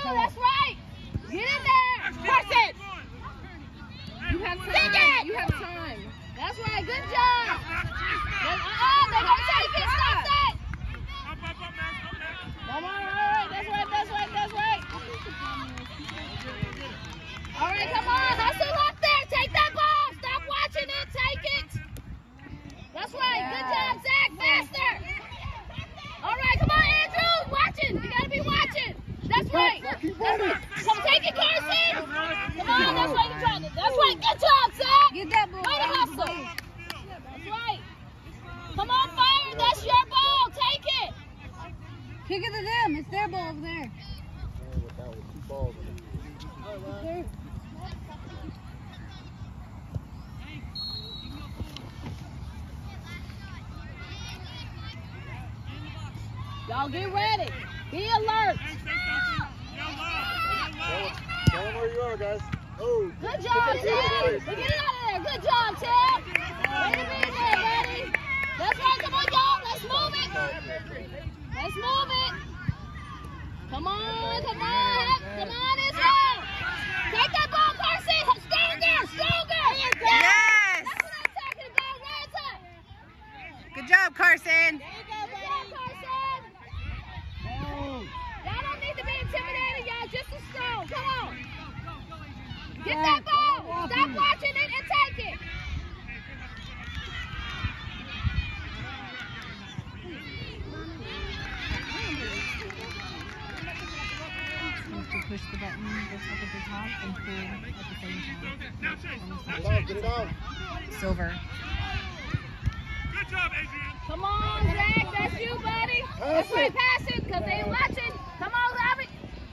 That's right. Get in there. Press it. You have time. You have time. That's right. Good job. They're going to take it. Stop that. Come on. All right. That's right. All right. Come on. Hustle up there. Take that ball. Stop watching it. Take it. That's right. Good job, Zach. Faster. All right. Come on, Andrew. Watching. You got to be watching. That's right. Come take it, Carson. Come on. That's right. You're trying to. That's right. Good job, Zach. Get that ball. Way to hustle. That's right. Come on, Fire. That's your ball. Take it. Kick it to them. It's their ball over there. Y'all get ready. Be alert. Tell them where you are, guys. Oh. Good job, Tim. Get it out of there. Good job, Tim. Way to be there, buddy. That's right. Come on, y'all. Let's move it. Let's move it. Come on, Israel. Take that ball, Carson. Stronger. Yes. That's what I'm talking about. Right up. Good job, Carson. There you go, Carson. Y'all don't need to be intimidated, y'all. Just as strong. Come on. Get that ball. Stop watching it and take it. Push the button just up at the top and pull at the same time. Get it out. Silver. Good job, Adrian. Come on, Zach. That's you, buddy. That's right. Pass it because they ain't watching. Come on, Robbie.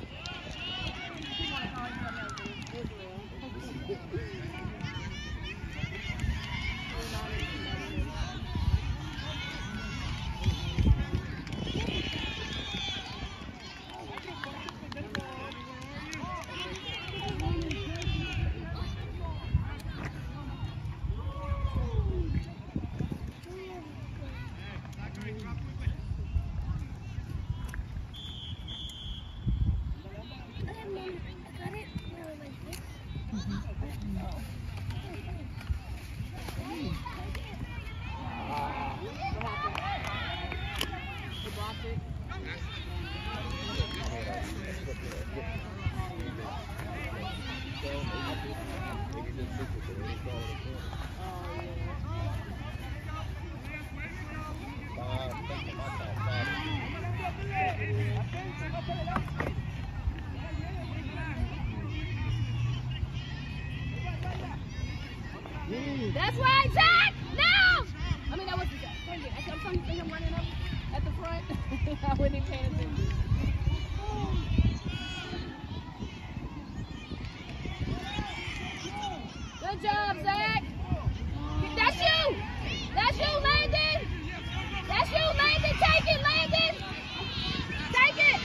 That's right, Zach! Now! I mean, that wasn't Zach. I kept trying to see him running up at the front. I wasn't even paying attention. Good job, Zach! That's you! That's you, Landon! That's you, Landon! Take it, Landon! Take it!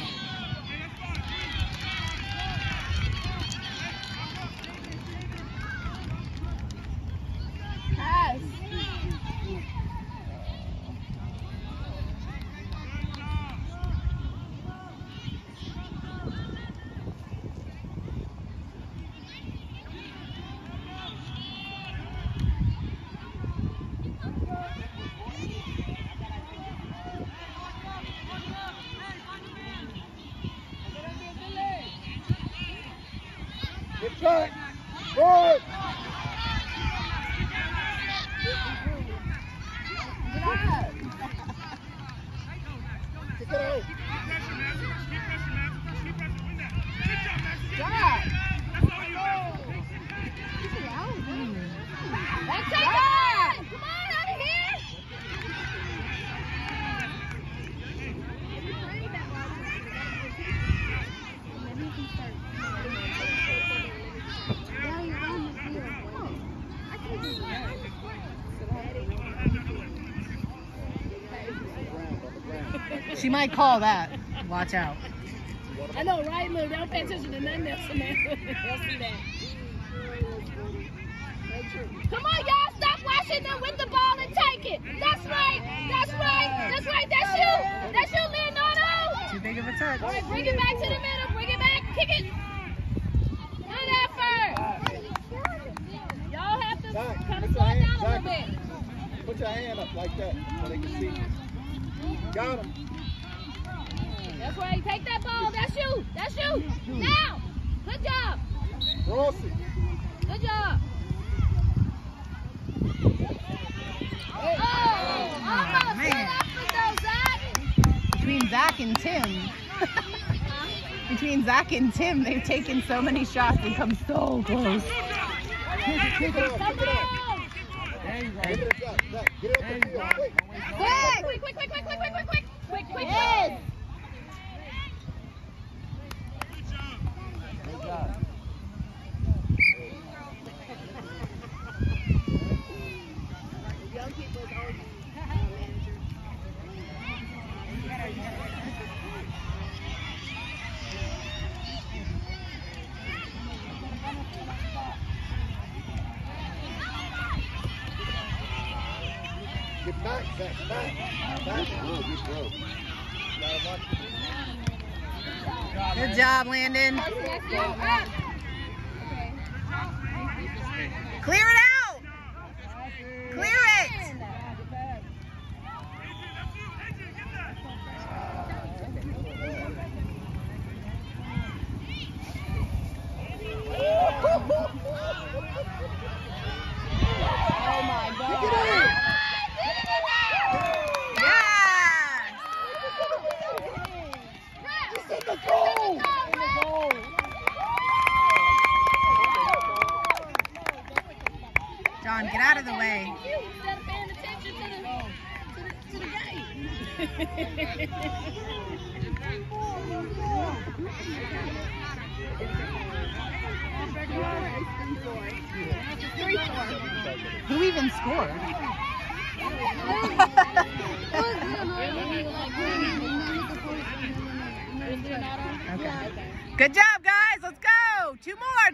Pass. Good shot. Forward. Kick it out. Job. That's it. Come on, out of here. She might call that. Watch out. I know, right? Look, they don't pay attention to nothing else in that. Come on, y'all. Stop watching them with the ball and take it. That's right. That's right. That's right. That's you. That's you, Leonardo. big of a touch. All right, bring it back to the middle. Bring it back. Kick it. Good effort. Y'all have to kind of slow it down a little bit. Put your hand up like that so they can see. Got him. That's right. Take that ball. That's you. That's you. Now. Good job. Cross it. Good job. Oh, almost. man. Good effort though, Zach. Between Zach and Tim. Between Zach and Tim, they've taken so many shots and come so close. Kick it off. Come Kick it off. on. Get it up, Zach. Get it up the field. Quick. Quick. Yes. Good job. Get back, Zach. Back. Back. Good throw. Good job, Landon. Clear it out. Clear it. Oh my God. Get it in. It's in the goal. John, get out of the way. Instead of paying attention to the game. Who even scored? Okay. Good job, guys. Let's go. Two more.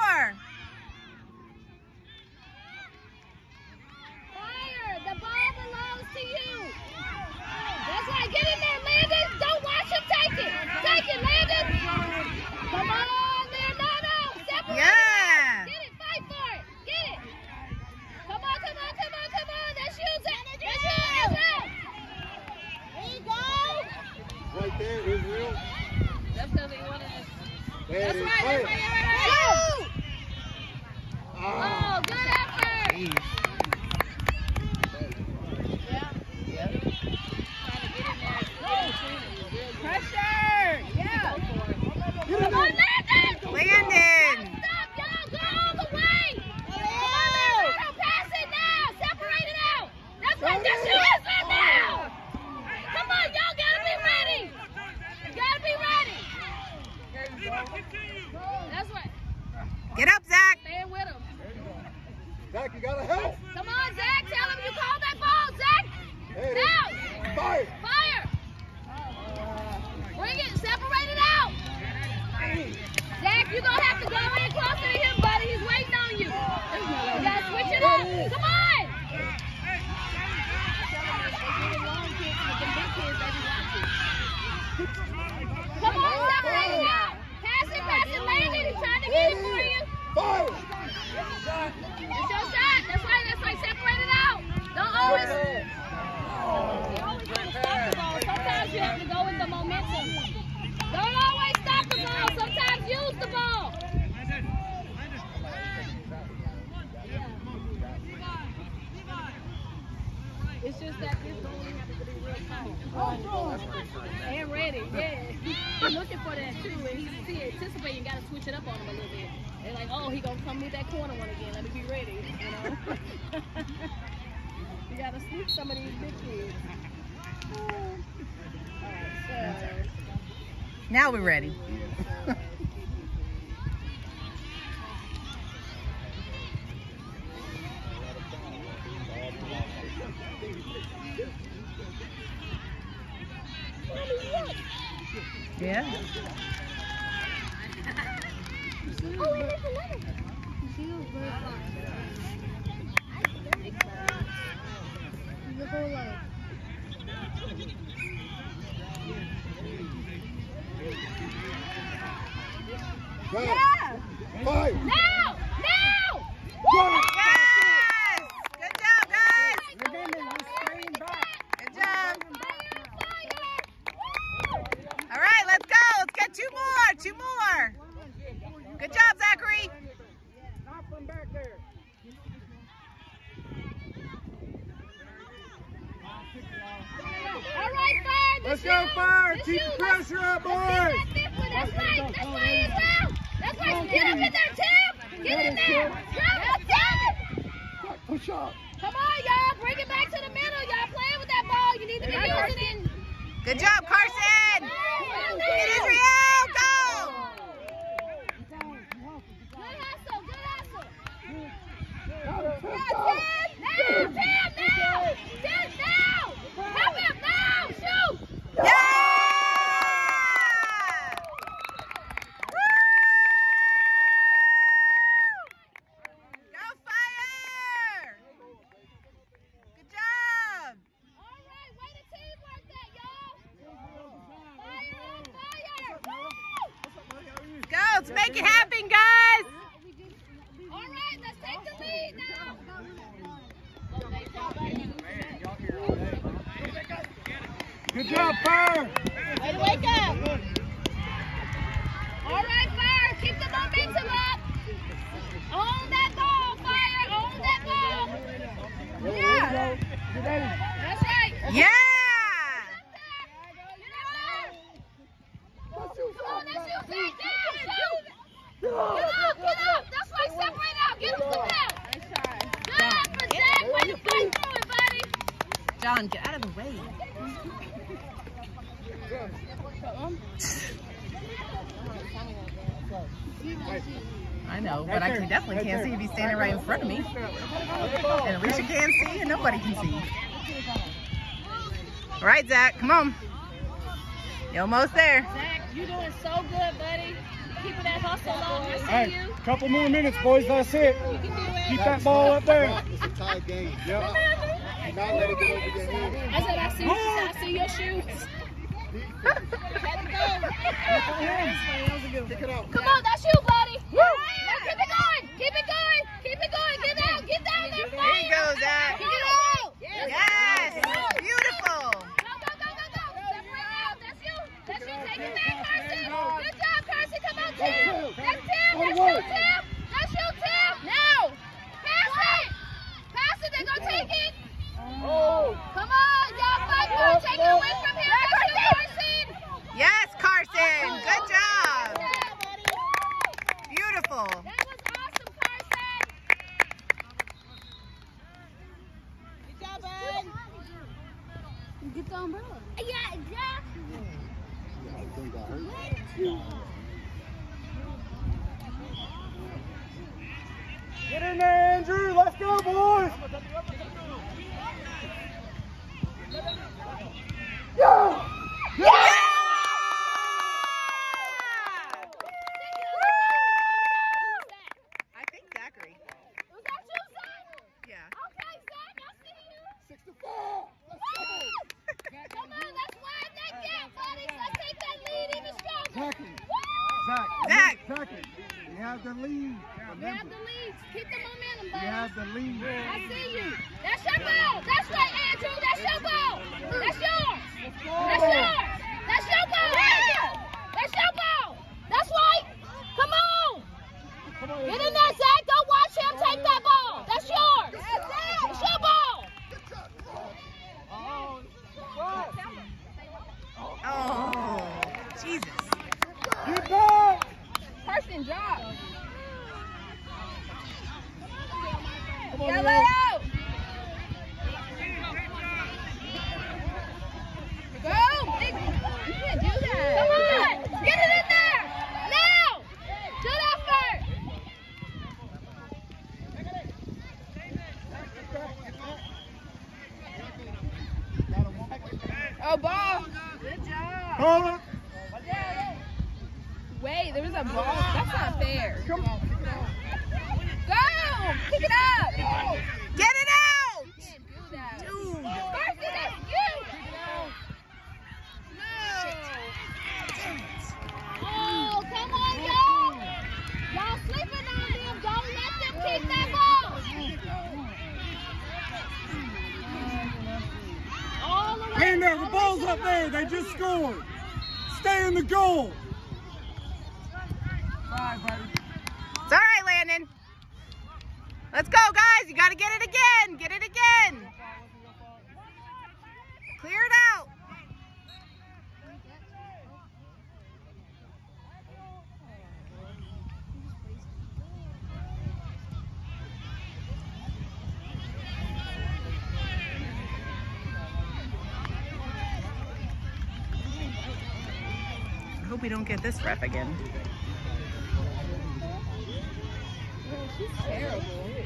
Fire! The ball belongs to you. That's right. Get in there, Landon. Don't watch him take it. Take it, Landon. Come on, Leonardo. Separate. Yeah. Get it. Fight for it. Get it. Come on. That's you, Zach. That's you, Israel. There you go. Right there, Israel. That's because he wanted to. There That's it is. right. Shoot. Ah. Oh, good effort. Jeez. Pressure! Yeah! Come on, Landon! Landon. Stop, y'all! Go all the way! Come on, Leonardo! Pass it now! Separate it out! That's right! That's you, Israel, now! Come on, y'all gotta be ready! You gotta be ready! That's right. Get up, Zach. Stand with him. Zach, you gotta help. Come on, Zach! Tell him you called that ball, Zach! There it is. Now! Fire. Fire! Bring it! Separate it out! Zach, you're gonna have to go in closer to him, buddy. He's waiting on you. You gotta switch it up. Come on! Come on, separate it out. Pass it, Landon. He's trying to get it for you. Fire. It's your shot. That's right. Separate it out. Don't always. You always want to stop the ball. Sometimes you have to go with the momentum. Don't always stop the ball. Sometimes use the ball. It's just that this ball you have to be real tight. And ready, yeah. He's looking for that too, and he's anticipating. You got to switch it up on him a little bit. They're like, oh, he gonna come with that corner one again. Let me be ready, you know. You got to sweep some of these big kids. Alright, so. Now we're ready. Yeah. Oh, we missed another. She was very fast. The whole life. Yeah. Fire. Now! Now! Yes! Good job, guys! Good job. All right, let's go. Let's get two more. Two more. Good job, Zachary. Not from back there. All right, Fire. Let's go, Fire. Keep the pressure up, boys. That's right. That's right as well. That's right. Get up in there, Tim. Get in there. That's it. Push up. Come on, y'all. Bring it back to the middle. Y'all playing with that ball. You need to be using it. Good job, Carson. It is Israel. Go. Good hustle. Good hustle. Now, Tim, now. Tim, now. Help him now. Shoot. Yeah! Go Fire! Good job! All right, way to teamwork that, y'all. Fire on fire. Go, let's make it happen, guys! All right, let's take the lead now. good job, Fire. Way to wake up. All right, Fire, keep the momentum up. Own that ball, Fire, own that ball. Yeah. That's right. Yeah! Come on, that's you, Zach. Get up. That's right, separate out. Get him some help. Good for Zach. Way to fight through it, buddy. John, get out of the way. I know, but I definitely can't see if he's standing right in front of me. And Alicia can't see, and nobody can see. All right, Zach, come on. You're almost there. Zach, you're doing so good, buddy. Keeping that hustle on. I see Hey, you. couple more minutes, boys. That's it. You can do it. Keep that ball up there. It's a tie game. Yep. Do not let it get over your head. I said, I see your shoes. Kick it out. Come on, that's you, buddy. Now keep it going. Keep it going. Keep it going. Get out. Get down there. There you go, Zach. Get out. Yes, beautiful. Go. Separate out. That's you. That's you. Take it back, Carson. Good job, Carson. Come on, Tim. That's Tim. That's you, Tim. That's you, Tim. Now. Pass it. Pass it. They're going to take it. Oh. Come on, y'all fight for it. Take it away from him. That's you, Carson. Yes, Carson. Good job. Beautiful. That was awesome, Carson. Good job, bud. Get the umbrella. Yeah. I think I heard. Get in there, Andrew. Let's go, boys. Yeah. Yeah! I think Zachary. Was that you, Zach? Yeah. Okay, Zach, I see you. 6-4. Let's Come on, let's widen that gap, buddy. Let's take that lead even stronger. Zachary. Woo! Zach. Zachary. You have the lead. We have the lead. Keep the momentum, You buddy. have the lead. I see you. That's your ball. That's right, Andrew. That's your ball. That's yours. That's yours. That's your ball. That's your ball. That's right. Come on. Get in there, Zach. Go watch him take that ball. That's yours. That's your ball. Oh, Jesus. Get back. Person job. Come on, Yellow Leo. out. Go. You can't do that. Come on. Get it in there. Now. Good effort. Oh, ball. Good job. Call it. Wait, there was a ball. That's not fair. Come on. Go. Pick it up. Get it out! Can't do that. Dude. Carson, that's you. No. there. They just scored. Stay in the goal. Bye, buddy. It's all right, Landon. Let's go, guys. You got to get it again. Get it again. Clear it out. I hope we don't get this ref again. She's terrible.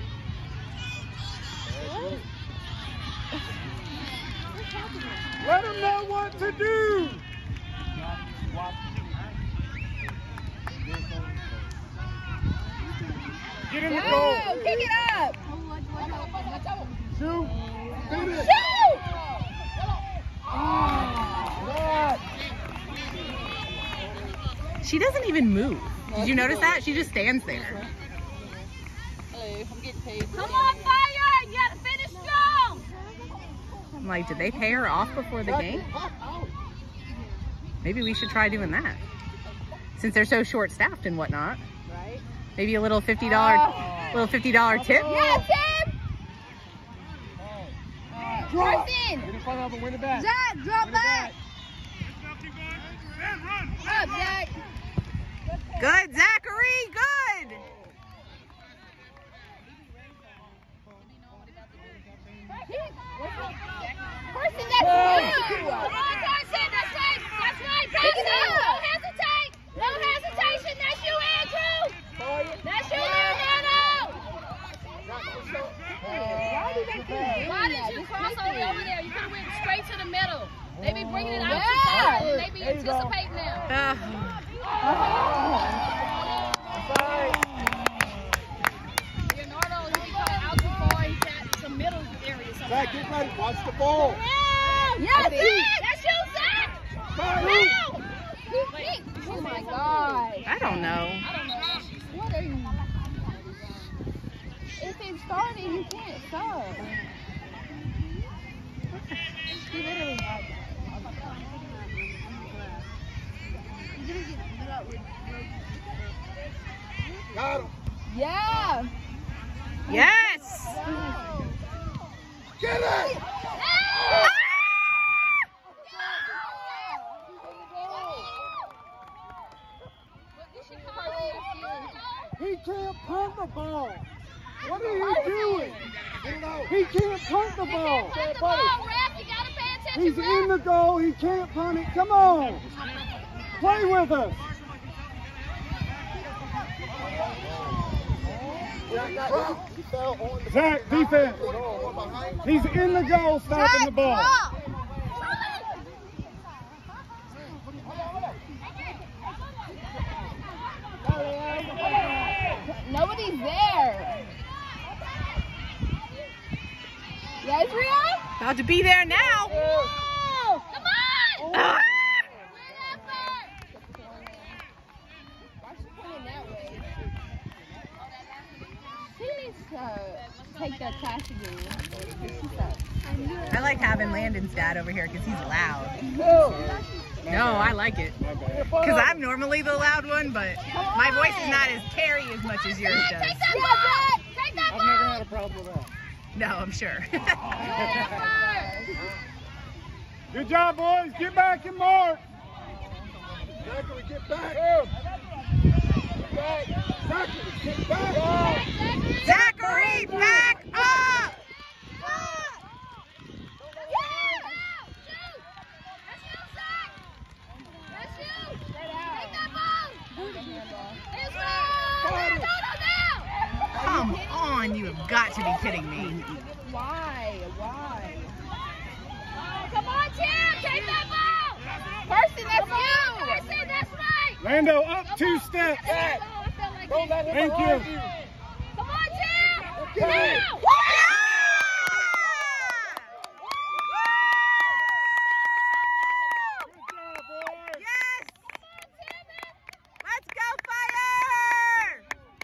Let them know what to do. Get in the goal. Kick it up. Shoot. Finish. Shoot! She doesn't even move. Did you notice that? She just stands there. Come on, Fire! You gotta finish strong! I'm like, did they pay her off before the game? Maybe we should try doing that. Since they're so short-staffed and whatnot. Right? Maybe a little $50 tip. Yeah, Tim! Drop. Person! Get in front of them, win it back. Zach, drop back! Keep going. And run. Up, Zach! Good, Zachary, good! Person, that's you! Come on, Carson, that's right! That's right! Pick it up! Don't hesitate! No hesitation! That's you, Andrew! That's you, Leonardo! Why did you cross over there? You could have went straight to the middle. They be bringing it out too far. They be anticipating now. Leonardo, he be coming out too far. He's at the middle area. Zach, get ready. Watch the ball. Yes, Zach! That's you, Zach! No! Oh my God. I don't know. I don't know. What are you? If it's starting, you can't start. He literally has that. Got him. Yeah! Yes! Get it! He can't punt the ball. What are you doing? He can't punt the ball. He's in the goal. He can't punt it. Come on. Play with us. Zach, defense. He's in the goal, stopping the ball. Nobody's there. Yeah, Israel? About to be there now. Oh, come on! Ah! Why is she pointing that way? She needs to take that trash again. I like having Landon's dad over here because he's loud. No, I like it. Because I'm normally the loud one, but my voice is not as carry as much as yours does. Take that ball! Take that ball! I've never had a problem with that. No, I'm sure. Good job, boys. Get back and mark. Zachary, get back. Zachary, get back. Zachary, back up! Come on, you have got to be kidding me. Why? Why? Come on, Tim! Take that ball! Person, that's you! Person, that's right! Lando, up 2 steps. Thank you. Come on, Tim! Now! Yes! Let's go, Fire!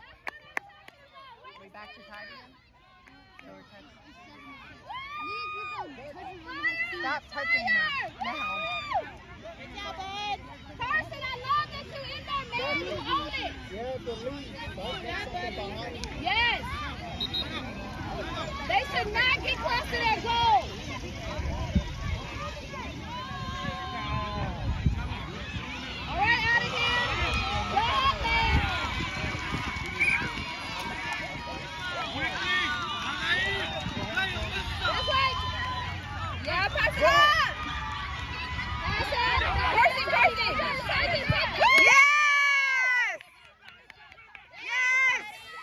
We back to tie again? Stop touching her now. Yes. They should not get close to their goal. All right, out of here. Go out there. This way. Yeah, pass it up. Pass it. Percy. Take it. Yes! Yes!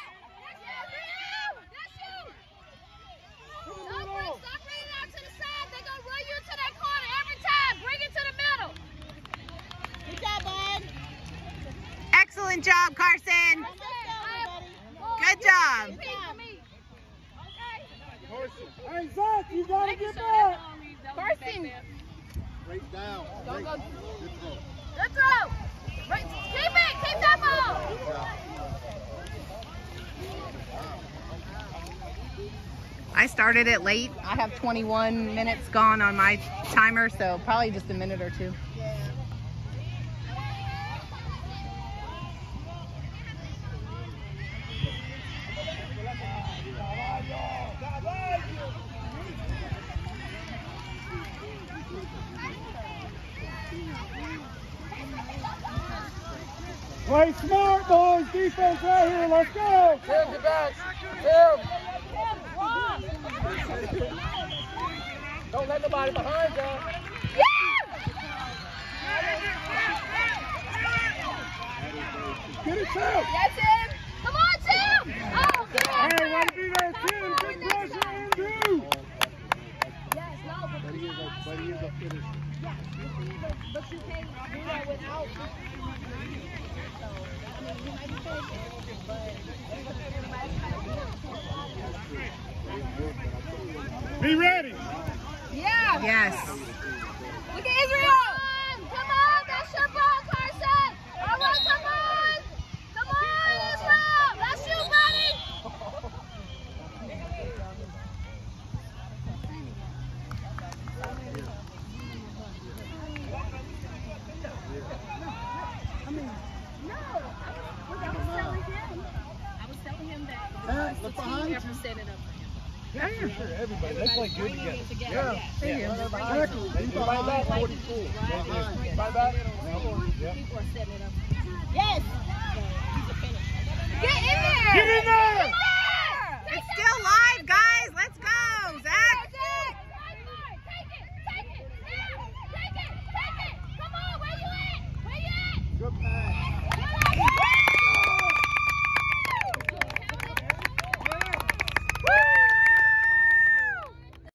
Stop bringing it out to the side. They're going to run you into that corner every time. Bring it to the middle. Good job, bud. Excellent job, Carson. Good job. Hey, Zach, you got to get back. Carson. Straight down. Don't go. Good throw. Good throw. Right. Keep it. Keep that ball. Good job. I started it late. I have 21 minutes gone on my timer, so probably just a minute or two. Play smart, boys. Defense right here. Let's go. Tim, get back. Tim. Don't let nobody behind you. Get it, Tim. Yes, Tim. Come on, Tim. Oh, good. Hey, way to be there, Tim. Good pressure, Andrew. Yes, no, But he is a finisher. but you can't do that without. Be ready. Yeah. Yes. Look at Israel. Come on, that's your ball, Carson. All right, come on. Come on, Israel. That's you, buddy. Look behind you. Everybody, let's play good together. Yeah. Everybody back. Behind. People are setting it up.